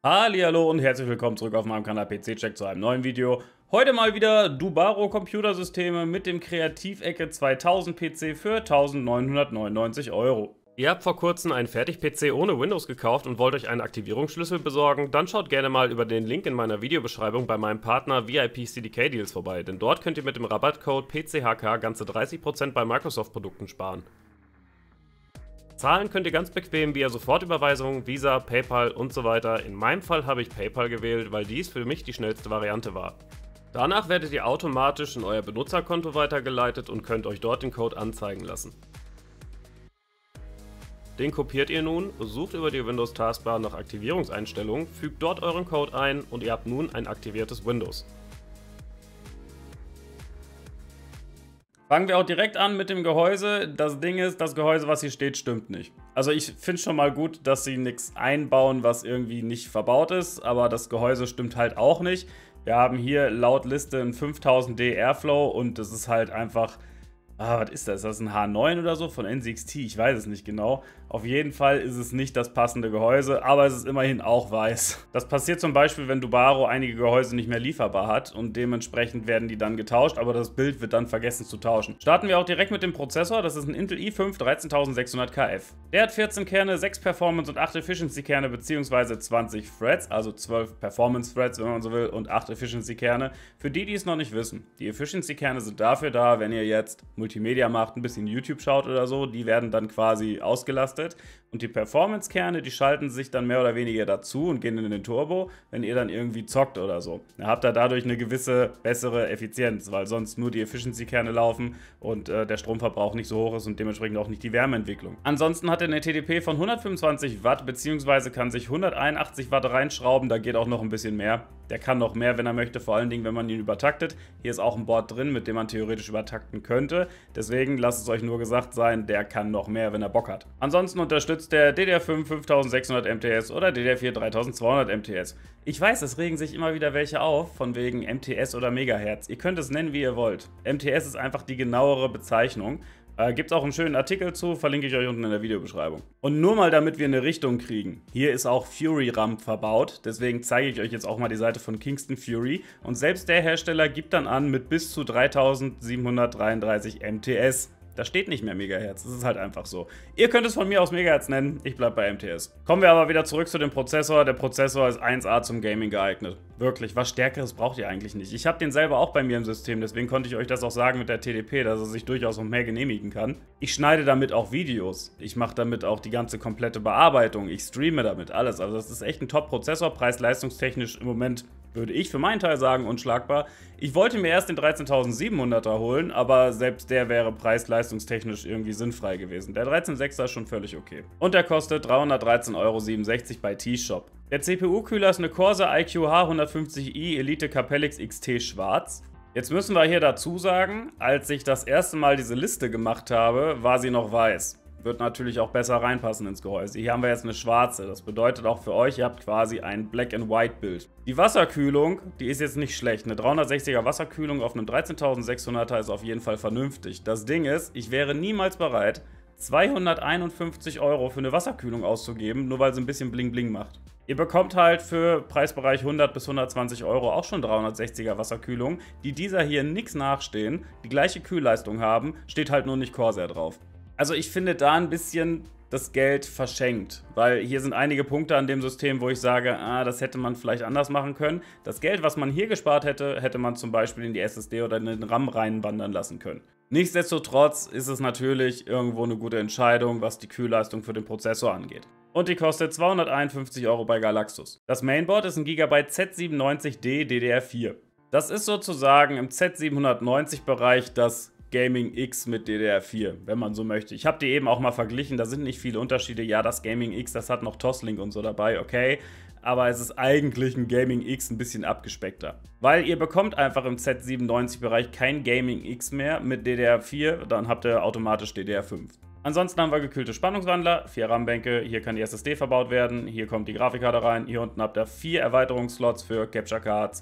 Hallihallo und herzlich willkommen zurück auf meinem Kanal PC-Check zu einem neuen Video. Heute mal wieder Dubaro Computersysteme mit dem Kreativecke 2000 PC für 1999 Euro. Ihr habt vor kurzem einen Fertig-PC ohne Windows gekauft und wollt euch einen Aktivierungsschlüssel besorgen? Dann schaut gerne mal über den Link in meiner Videobeschreibung bei meinem Partner VIP CDK Deals vorbei, denn dort könnt ihr mit dem Rabattcode PCHK ganze 30% bei Microsoft-Produkten sparen. Zahlen könnt ihr ganz bequem via Sofortüberweisung, Visa, PayPal und so weiter. In meinem Fall habe ich PayPal gewählt, weil dies für mich die schnellste Variante war. Danach werdet ihr automatisch in euer Benutzerkonto weitergeleitet und könnt euch dort den Code anzeigen lassen. Den kopiert ihr nun, sucht über die Windows-Taskbar nach Aktivierungseinstellungen, fügt dort euren Code ein und ihr habt nun ein aktiviertes Windows. Fangen wir auch direkt an mit dem Gehäuse. Das Ding ist, das Gehäuse, was hier steht, stimmt nicht. Also ich finde schon mal gut, dass sie nichts einbauen, was irgendwie nicht verbaut ist, aber das Gehäuse stimmt halt auch nicht. Wir haben hier laut Liste ein 5000D Airflow und das ist halt einfach... was ist das? Ist das ein H9 oder so von NZXT? Ich weiß es nicht genau. Auf jeden Fall ist es nicht das passende Gehäuse, aber es ist immerhin auch weiß. Das passiert zum Beispiel, wenn Dubaro einige Gehäuse nicht mehr lieferbar hat und dementsprechend werden die dann getauscht, aber das Bild wird dann vergessen zu tauschen. Starten wir auch direkt mit dem Prozessor. Das ist ein Intel i5 13600KF. Der hat 14 Kerne, 6 Performance und 8 Efficiency Kerne bzw. 20 Threads, also 12 Performance Threads, wenn man so will, und 8 Efficiency Kerne. Für die, die es noch nicht wissen, die Efficiency Kerne sind dafür da, wenn ihr jetzt Multimedia macht, ein bisschen YouTube schaut oder so, die werden dann quasi ausgelastet. Und die Performance-Kerne, die schalten sich dann mehr oder weniger dazu und gehen in den Turbo, wenn ihr dann irgendwie zockt oder so. Dann habt ihr dadurch eine gewisse bessere Effizienz, weil sonst nur die Efficiency-Kerne laufen und der Stromverbrauch nicht so hoch ist und dementsprechend auch nicht die Wärmeentwicklung. Ansonsten hat er eine TDP von 125 Watt, beziehungsweise kann sich 181 Watt reinschrauben, da geht auch noch ein bisschen mehr. Der kann noch mehr, wenn er möchte, vor allen Dingen, wenn man ihn übertaktet. Hier ist auch ein Board drin, mit dem man theoretisch übertakten könnte. Deswegen lasst es euch nur gesagt sein, der kann noch mehr, wenn er Bock hat. Ansonsten unterstützt der DDR5 5600 MTS oder DDR4 3200 MTS. Ich weiß, es regen sich immer wieder welche auf, von wegen MTS oder Megahertz. Ihr könnt es nennen, wie ihr wollt. MTS ist einfach die genauere Bezeichnung. Gibt es auch einen schönen Artikel zu, verlinke ich euch unten in der Videobeschreibung. Und nur mal, damit wir eine Richtung kriegen. Hier ist auch Fury RAM verbaut, deswegen zeige ich euch jetzt auch mal die Seite von Kingston Fury. Und selbst der Hersteller gibt dann an mit bis zu 3733 MTS. Da steht nicht mehr Megahertz, das ist halt einfach so. Ihr könnt es von mir aus Megahertz nennen, ich bleibe bei MTS. Kommen wir aber wieder zurück zu dem Prozessor. Der Prozessor ist 1A zum Gaming geeignet. Wirklich, was Stärkeres braucht ihr eigentlich nicht. Ich habe den selber auch bei mir im System, deswegen konnte ich euch das auch sagen mit der TDP, dass er sich durchaus noch mehr genehmigen kann. Ich schneide damit auch Videos, ich mache damit auch die ganze komplette Bearbeitung, ich streame damit alles. Also das ist echt ein Top-Prozessor, preis-leistungstechnisch im Moment würde ich für meinen Teil sagen unschlagbar. Ich wollte mir erst den 13700er holen, aber selbst der wäre preis-leistungstechnisch irgendwie sinnfrei gewesen. Der 136er ist schon völlig okay. Und der kostet 313,67 € bei T-Shop. Der CPU-Kühler ist eine Corsair iQ H150i Elite Capellix XT schwarz. Jetzt müssen wir hier dazu sagen, als ich das erste Mal diese Liste gemacht habe, war sie noch weiß. Wird natürlich auch besser reinpassen ins Gehäuse. Hier haben wir jetzt eine schwarze. Das bedeutet auch für euch, ihr habt quasi ein Black-and-White-Bild. Die Wasserkühlung, die ist jetzt nicht schlecht. Eine 360er Wasserkühlung auf einem 13600er ist auf jeden Fall vernünftig. Das Ding ist, ich wäre niemals bereit, 251 € für eine Wasserkühlung auszugeben, nur weil sie ein bisschen Bling-Bling macht. Ihr bekommt halt für Preisbereich 100 bis 120 € auch schon 360er Wasserkühlung, die dieser hier nix nachstehen, die gleiche Kühlleistung haben, steht halt nur nicht Corsair drauf. Also ich finde da ein bisschen das Geld verschenkt, weil hier sind einige Punkte an dem System, wo ich sage, das hätte man vielleicht anders machen können. Das Geld, was man hier gespart hätte, hätte man zum Beispiel in die SSD oder in den RAM reinwandern lassen können. Nichtsdestotrotz ist es natürlich irgendwo eine gute Entscheidung, was die Kühlleistung für den Prozessor angeht. Und die kostet 251 € bei Galaxus. Das Mainboard ist ein Gigabyte Z97D DDR4. Das ist sozusagen im Z790-Bereich das Gaming X mit DDR4, wenn man so möchte. Ich habe die eben auch mal verglichen, da sind nicht viele Unterschiede. Ja, das Gaming X, das hat noch Toslink und so dabei, okay. Aber es ist eigentlich ein Gaming X ein bisschen abgespeckter. Weil ihr bekommt einfach im Z97-Bereich kein Gaming X mehr mit DDR4, dann habt ihr automatisch DDR5. Ansonsten haben wir gekühlte Spannungswandler, 4 RAM-Bänke, hier kann die SSD verbaut werden, hier kommt die Grafikkarte rein, hier unten habt ihr 4 Erweiterungsslots für Capture Cards.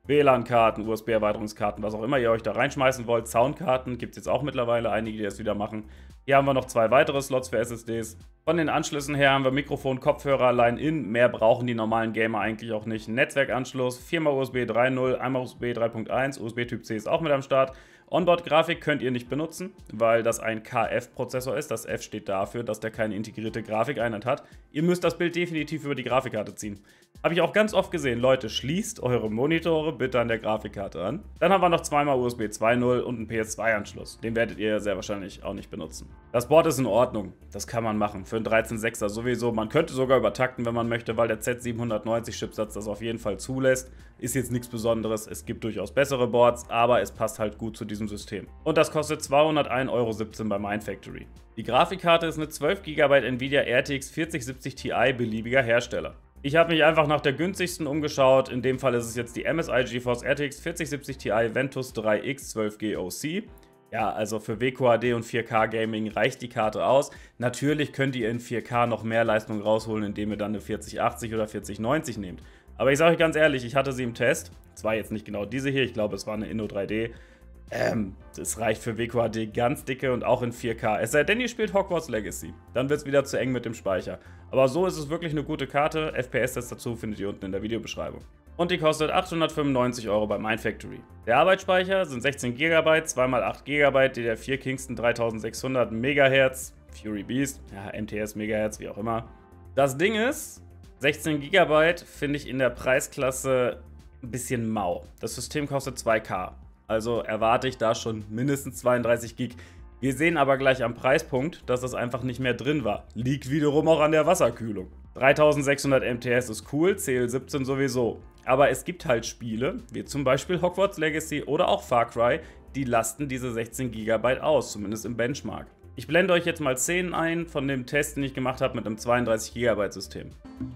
WLAN-Karten, USB-Erweiterungskarten, was auch immer ihr euch da reinschmeißen wollt. Soundkarten gibt es jetzt auch mittlerweile einige, die das wieder machen. Hier haben wir noch 2 weitere Slots für SSDs. Von den Anschlüssen her haben wir Mikrofon, Kopfhörer, Line-In. Mehr brauchen die normalen Gamer eigentlich auch nicht. Netzwerkanschluss, 4x USB 3.0, einmal USB 3.1, USB Typ C ist auch mit am Start. Onboard-Grafik könnt ihr nicht benutzen, weil das ein KF-Prozessor ist. Das F steht dafür, dass der keine integrierte Grafikeinheit hat. Ihr müsst das Bild definitiv über die Grafikkarte ziehen. Habe ich auch ganz oft gesehen. Leute, schließt eure Monitore bitte an der Grafikkarte an. Dann haben wir noch 2x USB 2.0 und einen PS2-Anschluss. Den werdet ihr sehr wahrscheinlich auch nicht benutzen. Das Board ist in Ordnung. Das kann man machen. Für einen 13.6er sowieso. Man könnte sogar übertakten, wenn man möchte, weil der Z790-Chipsatz das auf jeden Fall zulässt. Ist jetzt nichts Besonderes. Es gibt durchaus bessere Boards, aber es passt halt gut zu diesem System. Und das kostet 201,17 € bei Mindfactory. Die Grafikkarte ist eine 12 GB Nvidia RTX 4070 Ti beliebiger Hersteller. Ich habe mich einfach nach der günstigsten umgeschaut. In dem Fall ist es jetzt die MSI GeForce RTX 4070 Ti Ventus 3X 12G OC. Ja, also für WQHD und 4K Gaming reicht die Karte aus. Natürlich könnt ihr in 4K noch mehr Leistung rausholen, indem ihr dann eine 4080 oder 4090 nehmt. Aber ich sage euch ganz ehrlich, ich hatte sie im Test. Zwar jetzt nicht genau diese hier, ich glaube es war eine Inno3D. Das reicht für WQHD ganz dicke und auch in 4K. Es sei denn, ihr spielt Hogwarts Legacy. Dann wird es wieder zu eng mit dem Speicher. Aber so ist es wirklich eine gute Karte. FPS-Test dazu findet ihr unten in der Videobeschreibung. Und die kostet 895 € bei Mindfactory. Der Arbeitsspeicher sind 16 GB, 2x8 GB, DDR4 Kingston 3600 MHz, Fury Beast, ja, MTS MHz, wie auch immer. Das Ding ist, 16 GB finde ich in der Preisklasse ein bisschen mau. Das System kostet 2K. Also erwarte ich da schon mindestens 32 GB. Wir sehen aber gleich am Preispunkt, dass das einfach nicht mehr drin war. Liegt wiederum auch an der Wasserkühlung. 3600 MTS ist cool, CL17 sowieso. Aber es gibt halt Spiele, wie zum Beispiel Hogwarts Legacy oder auch Far Cry, die lasten diese 16 GB aus, zumindest im Benchmark. Ich blende euch jetzt mal Szenen ein von dem Test, den ich gemacht habe mit einem 32 GB System.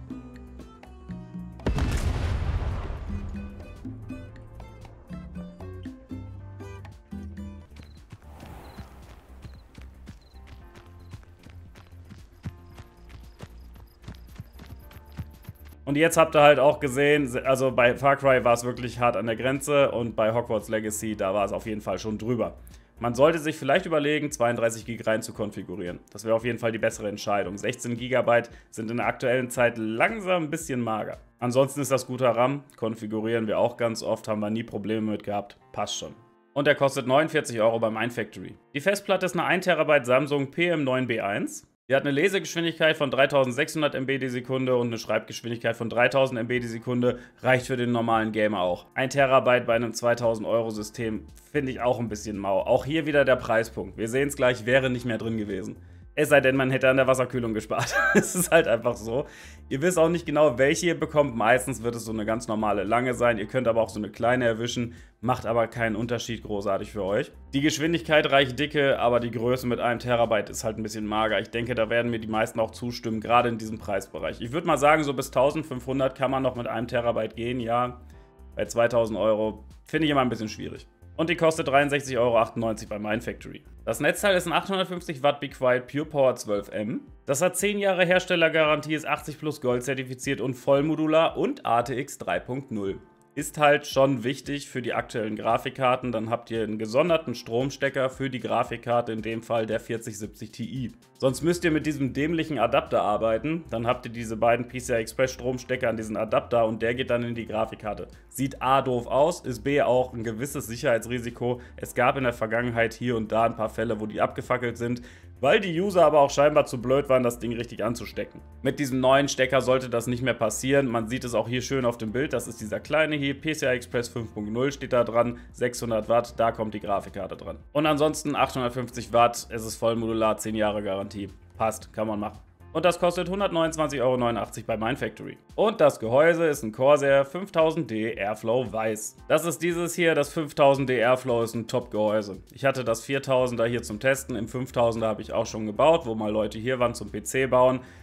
Und jetzt habt ihr halt auch gesehen, also bei Far Cry war es wirklich hart an der Grenze und bei Hogwarts Legacy, da war es auf jeden Fall schon drüber. Man sollte sich vielleicht überlegen, 32 GB rein zu konfigurieren. Das wäre auf jeden Fall die bessere Entscheidung. 16 GB sind in der aktuellen Zeit langsam ein bisschen mager. Ansonsten ist das guter RAM, konfigurieren wir auch ganz oft, haben wir nie Probleme mit gehabt, passt schon. Und der kostet 49 € beim Mindfactory. Die Festplatte ist eine 1 TB Samsung PM9B1. Die hat eine Lesegeschwindigkeit von 3600 MB die Sekunde und eine Schreibgeschwindigkeit von 3000 MB die Sekunde. Reicht für den normalen Gamer auch. 1 TB bei einem 2000 € System finde ich auch ein bisschen mau. Auch hier wieder der Preispunkt. Wir sehen es gleich, wäre nicht mehr drin gewesen. Es sei denn, man hätte an der Wasserkühlung gespart. Es ist halt einfach so. Ihr wisst auch nicht genau, welche ihr bekommt. Meistens wird es so eine ganz normale lange sein. Ihr könnt aber auch so eine kleine erwischen. Macht aber keinen Unterschied großartig für euch. Die Geschwindigkeit reicht dicke, aber die Größe mit 1 TB ist halt ein bisschen mager. Ich denke, da werden mir die meisten auch zustimmen, gerade in diesem Preisbereich. Ich würde mal sagen, so bis 1500 kann man noch mit 1 TB gehen. Ja, bei 2000 € finde ich immer ein bisschen schwierig. Und die kostet 63,98 € bei Mindfactory. Das Netzteil ist ein 850 Watt Be Quiet Pure Power 12M. Das hat 10 Jahre Herstellergarantie, ist 80+ Gold zertifiziert und vollmodular und ATX 3.0. Ist halt schon wichtig für die aktuellen Grafikkarten. Dann habt ihr einen gesonderten Stromstecker für die Grafikkarte, in dem Fall der 4070 Ti. Sonst müsst ihr mit diesem dämlichen Adapter arbeiten. Dann habt ihr diese beiden PCI Express Stromstecker an diesen Adapter und der geht dann in die Grafikkarte. Sieht A doof aus, ist B auch ein gewisses Sicherheitsrisiko. Es gab in der Vergangenheit hier und da ein paar Fälle, wo die abgefackelt sind, weil die User aber auch scheinbar zu blöd waren, das Ding richtig anzustecken. Mit diesem neuen Stecker sollte das nicht mehr passieren. Man sieht es auch hier schön auf dem Bild. Das ist dieser kleine hier. PCI Express 5.0 steht da dran. 600 Watt, da kommt die Grafikkarte dran. Und ansonsten 850 Watt. Es ist vollmodular, 10 Jahre Garantie. Passt, kann man machen. Und das kostet 129,89 € bei Mindfactory. Und das Gehäuse ist ein Corsair 5000D Airflow Weiß. Das ist dieses hier, das 5000D Airflow ist ein Top-Gehäuse. Ich hatte das 4000er hier zum Testen, im 5000er habe ich auch schon gebaut, wo mal Leute hier waren zum PC bauen.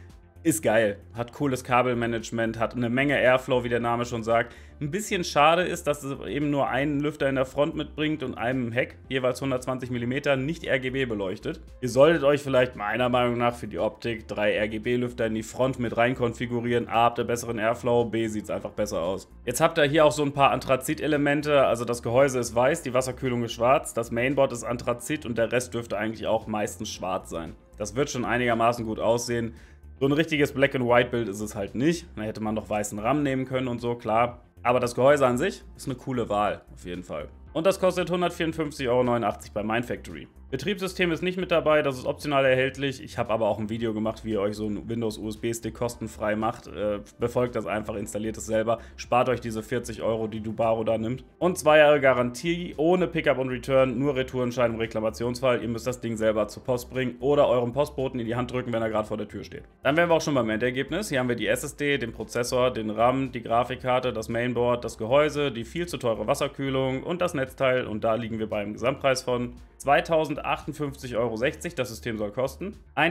Ist geil. Hat cooles Kabelmanagement, hat eine Menge Airflow, wie der Name schon sagt. Ein bisschen schade ist, dass es eben nur einen Lüfter in der Front mitbringt und einem Heck, jeweils 120 mm, nicht RGB beleuchtet. Ihr solltet euch vielleicht meiner Meinung nach für die Optik 3 RGB-Lüfter in die Front mit rein konfigurieren. A, habt ihr besseren Airflow, B, sieht es einfach besser aus. Jetzt habt ihr hier auch so ein paar Anthrazit-Elemente, also das Gehäuse ist weiß, die Wasserkühlung ist schwarz, das Mainboard ist Anthrazit und der Rest dürfte eigentlich auch meistens schwarz sein. Das wird schon einigermaßen gut aussehen. So ein richtiges Black-and-White-Bild ist es halt nicht. Da hätte man noch weißen RAM nehmen können und so, klar. Aber das Gehäuse an sich ist eine coole Wahl, auf jeden Fall. Und das kostet 154,89 € bei Mindfactory. Betriebssystem ist nicht mit dabei, das ist optional erhältlich. Ich habe aber auch ein Video gemacht, wie ihr euch so einen Windows-USB-Stick kostenfrei macht. Befolgt das einfach, installiert es selber. Spart euch diese 40 €, die Dubaro da nimmt. Und 2 Jahre Garantie, ohne Pickup und Return, nur Retourenschein im Reklamationsfall. Ihr müsst das Ding selber zur Post bringen oder eurem Postboten in die Hand drücken, wenn er gerade vor der Tür steht. Dann wären wir auch schon beim Endergebnis. Hier haben wir die SSD, den Prozessor, den RAM, die Grafikkarte, das Mainboard, das Gehäuse, die viel zu teure Wasserkühlung und das Netzteil. Und da liegen wir beim Gesamtpreis von 2.058,60 €, das System soll kosten,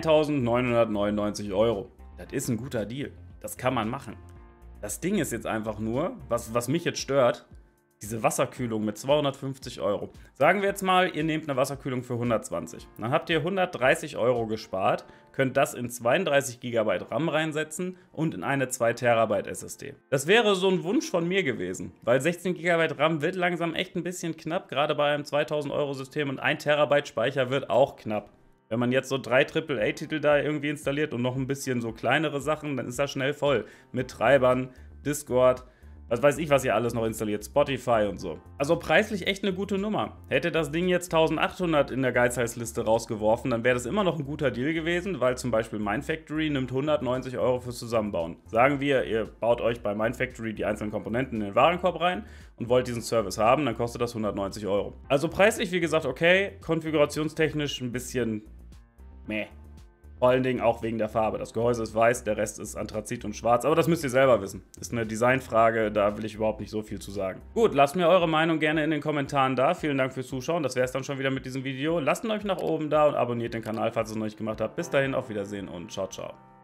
1.999 €. Das ist ein guter Deal. Das kann man machen. Das Ding ist jetzt einfach nur, was mich jetzt stört, diese Wasserkühlung mit 250 €. Sagen wir jetzt mal, ihr nehmt eine Wasserkühlung für 120. Dann habt ihr 130 € gespart, könnt das in 32 GB RAM reinsetzen und in eine 2 TB SSD. Das wäre so ein Wunsch von mir gewesen, weil 16 GB RAM wird langsam echt ein bisschen knapp, gerade bei einem 2000 € System und 1 TB Speicher wird auch knapp. Wenn man jetzt so 3 AAA-Titel da irgendwie installiert und noch ein bisschen so kleinere Sachen, dann ist das schnell voll. Mit Treibern, Discord, was weiß ich, was ihr alles noch installiert, Spotify und so. Also preislich echt eine gute Nummer. Hätte das Ding jetzt 1800 in der Geizhals-Liste rausgeworfen, dann wäre das immer noch ein guter Deal gewesen, weil zum Beispiel Mindfactory nimmt 190 € fürs Zusammenbauen. Sagen wir, ihr baut euch bei Mindfactory die einzelnen Komponenten in den Warenkorb rein und wollt diesen Service haben, dann kostet das 190 €. Also preislich, wie gesagt, okay, konfigurationstechnisch ein bisschen meh. Vor allen Dingen auch wegen der Farbe. Das Gehäuse ist weiß, der Rest ist Anthrazit und schwarz. Aber das müsst ihr selber wissen. Ist eine Designfrage, da will ich überhaupt nicht so viel zu sagen. Gut, lasst mir eure Meinung gerne in den Kommentaren da. Vielen Dank fürs Zuschauen. Das wäre es dann schon wieder mit diesem Video. Lasst ein Like nach oben da und abonniert den Kanal, falls ihr es noch nicht gemacht habt. Bis dahin, auf Wiedersehen und ciao, ciao.